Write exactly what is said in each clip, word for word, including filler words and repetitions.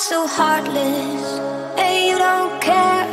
so heartless, and you don't care.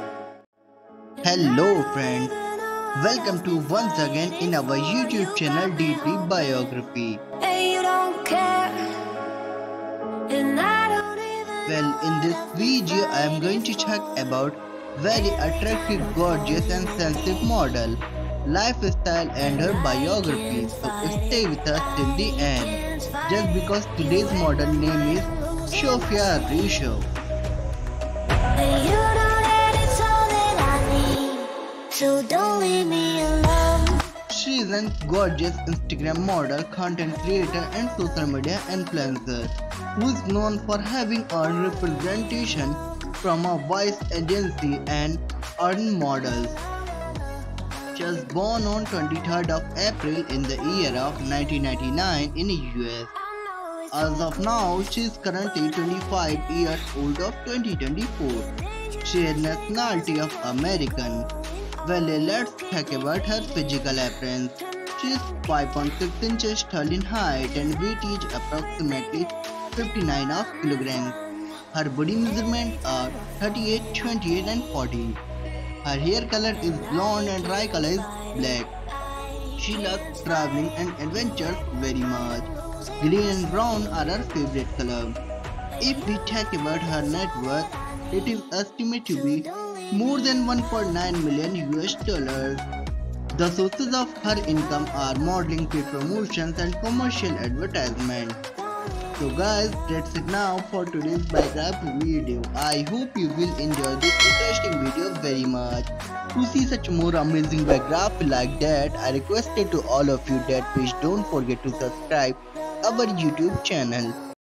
Hello friends, welcome to once again in our YouTube channel Deeply Biography. And you don't care. And I don't even Well, in this video I am going to talk about very attractive, gorgeous and sensitive model, lifestyle and her biography. So stay with us till the end. Just because today's model name is Sophia Risho. And you know that it's all that I need, so don't leave me alone. She is a gorgeous Instagram model, content creator and social media influencer who is known for having earned representation from a Vice agency and earned models. She was born on twenty-third of April in the year of nineteen ninety-nine in the U S. As of now, she is currently twenty-five years old of twenty twenty-four. She has nationality of American. Well, let's talk about her physical appearance. She is five point six inches tall in height and weight is approximately fifty-nine of kilograms. Her body measurements are thirty-eight, twenty-eight and forty. Her hair color is blonde and eye color is black. She loves traveling and adventures very much. Green and brown are her favorite color. If we talk about her net worth, it is estimated to be more than one point nine million U S dollars. The sources of her income are modeling, paid promotions and commercial advertisement. So guys, that's it now for today's biography video. I hope you will enjoy this interesting video very much. To see such more amazing biography like that, I requested to all of you that please don't forget to subscribe our YouTube channel.